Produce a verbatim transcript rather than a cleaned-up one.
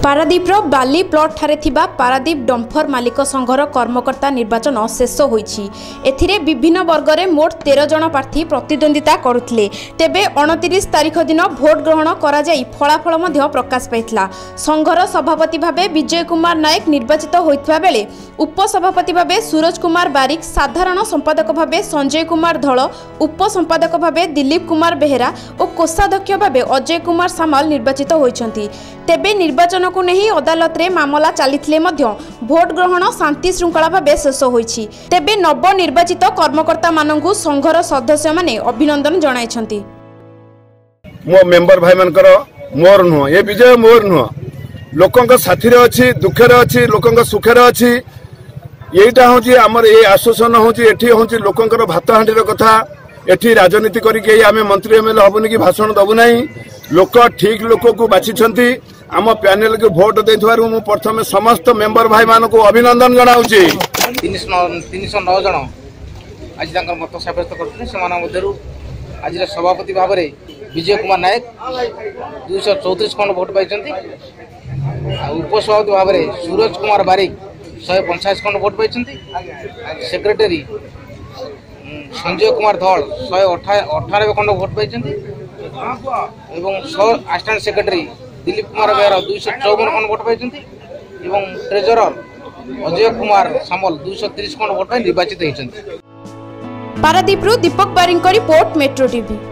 पारादीपर बाली plot ठारे थिबा Paradip dumper मालिक संघर कर्मकर्ता निर्वाचन शेष होईछि। एथिरे विभिन्न वर्गरे मोट तेरह जन प्रार्थी प्रतिद्वंदिता करुथिले। तेबे उनतीस तारिख दिन भोट ग्रहण करा जाई फलाफल मध्य प्रकाश पाइथिला। संघर सभापति भाबे विजय कुमार नायक निर्वाचित होइतबा बेले उपसभापति भाबे सूरज कुमार बारिक, साधारण संपादक भाबे संजय कुमार धल, उपसंपादक भाबे दिलीप कुमार बेहेरा और कोषाध्यक्ष भाबे अजय कुमार सामल निर्वाचित होइछंती। तेबे निर्वाचन को नहीं अदालत रे मामला चली भोट ग्रहण शांति श्रृंखला भाव शेष होईछि। तेबे नव निर्वाचित कर्मकर्ता मानंकु संघर सदस्य माने अभिनंदन जणाइछंती। मो मेंबर भाई मानकर मोर नुह ये विजय मोर नुह लोकंक साथी रे अछि, दुख रे अछि, लोकंक सुख रे अछि। एटा होची हमर ए आश्वासन होची एठी होची लोकंकर भात हांडी रे कथा। एठी राजनीति करी के आमे मंत्री एमएलए हबुनी कि भाषण दबु नाही। लोक ठीक लोक को बाछि छंती। आम पैनल के भोट देथवारु मु प्रथमे समस्त मेंबर भाई मानको अभिनंदन जणाउछि। तीन सौ नौ जन आज तांकर मत साब्यस्त करथि। समान मध्यरु आज सभापति भाव में विजय कुमार नायक दुई सौ चौतीस खंड भोट पाई। उपसभापति भाव में सूरज कुमार बारिक शहे पंचाश खंड भोट पाई। सेक्रेटरी संजय कुमार धल शहे अठानबे खंड भोट पाई। असिस्टेंट सेक्रेटरी दिलीप कुमार बेहरा दुई सौ चौवन खंड भोट पाई। ट्रेजरर अजय कुमार सामल दुई सौ तीस खंड भोट निर्वाचित होती। Paradip Deepak Barik report metro TV.